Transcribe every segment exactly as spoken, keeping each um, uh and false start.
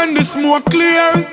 when the smoke clears,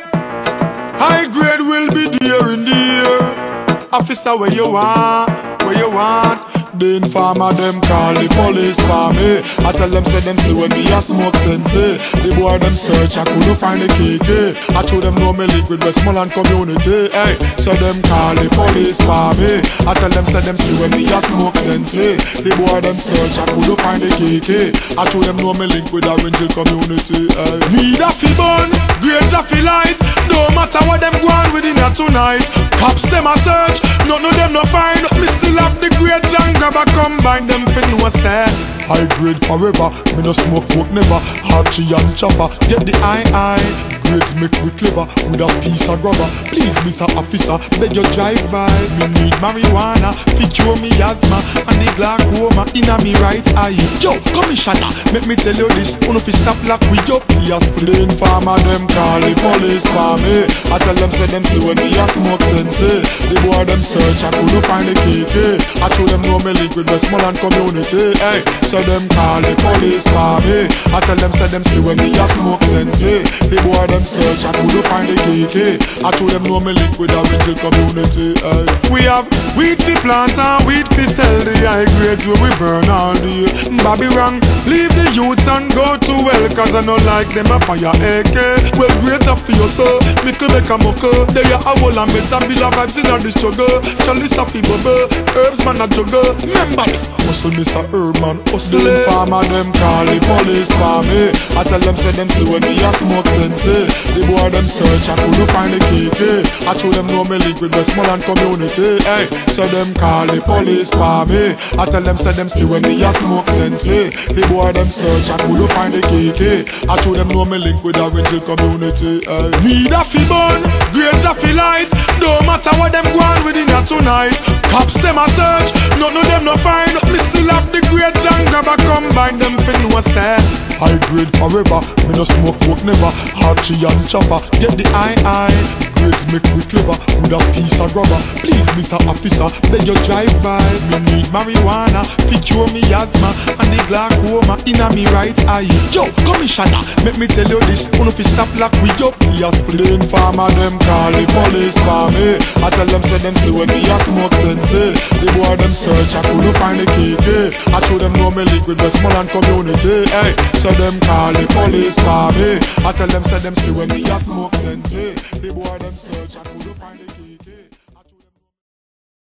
high grade will be there in the air. Officer, where you want, where you want. The informer them call the police for me. I tell them say them see when me a smoke sensei. The boy them search, I couldn't find the K K. I told them no me link with Westmoreland community. Hey, so them call the police for me. I tell them say them see when me a smoke sensei. The boy them search, I couldn't find the K K. I told them no me link with Orange Hill community. Hey, need a fi burn, grades a fi light. Don't matter what them go on within here tonight. Cops them a search, none of them no find. Me still have the grades and grab a combine them fi know say high grade forever. Me no smoke work never. Archie and Chopper get the eye eye. Grades make we clever with a piece of rubber. Please, Mister Officer, beg you drive by. Me need marijuana, fi cure me asthma and the glaucoma inna me right eye. Yo, commissioner, make me tell you this. Uno fi stop lock we up. The plain farmer them call the police for me. I tell them say them see when me a smoke sensei. The boy them search, I couldn't find the K K. I told them no me link with Westmoreland community. Hey, so them call the police for me. I tell them say them see when me a smoke sensei. The boy them search, I couldn't find the K K. I told them no me link with Orange Hill community. Hey, we have weed fi plant and weed fi sell. The high grades where we burn all day. Bobby wrong, leave the youths and go to well, cause I don't like them a fire A K. Well, great a for you so, me could make a muckle. They are a whole and meds and bill of vibes in all the struggle. Charlie Safi bubble, herbs man a juggle. Remember this, hustle Mister Herman, hustle farmer them call the police for me. I tell them say them see when me a smoke sensei. The boy them search, I couldn't find the K K. I told them no me link with Westmoreland community. Hey, so them call the police for me. I tell them say them see when me a smoke sensei. The boy them search, I couldn't find the K K. I told them no me link with Orange Hill community. Hey, need a fi burn, grades a fi light. Don't matter what them go on within here tonight. Cops them a search, none of them no find. Me still have the grades and grab a combine them fi know say high grade forever. Me no smoke work never. Archie and Chopper get the eye eye. Grades make we clever with a piece of rubber. Please, Mister Officer, beg you drive by. Me need marijuana, fi cure me asthma and the glaucoma inna me right eye. Yo, commissioner, make me tell you this. Uno fi stop lock we up. The plain farmer them call the police for me. I tell them say them see when me a smoke sensei. The boy them search, I couldn't find the K K. I told them no me link with Westmoreland community. Hey, so them call the police for me. I tell them say them see when me a smoke sensei. The boy them search, I couldn't